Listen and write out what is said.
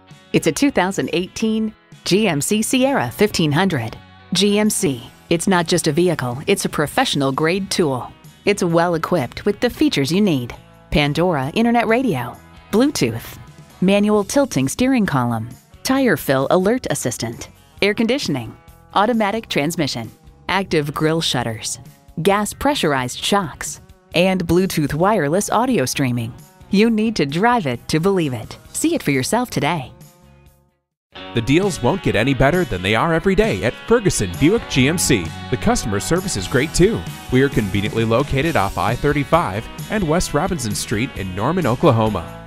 It's a 2018 GMC Sierra 1500. GMC, it's not just a vehicle, it's a professional-grade tool. It's well equipped with the features you need: Pandora Internet Radio, Bluetooth, manual tilting steering column, tire fill alert assistant, air conditioning, automatic transmission, active grille shutters, gas pressurized shocks, and Bluetooth wireless audio streaming. You need to drive it to believe it. See it for yourself today. The deals won't get any better than they are every day at Ferguson Buick GMC. The customer service is great too. We are conveniently located off I-35 and West Robinson Street in Norman, Oklahoma.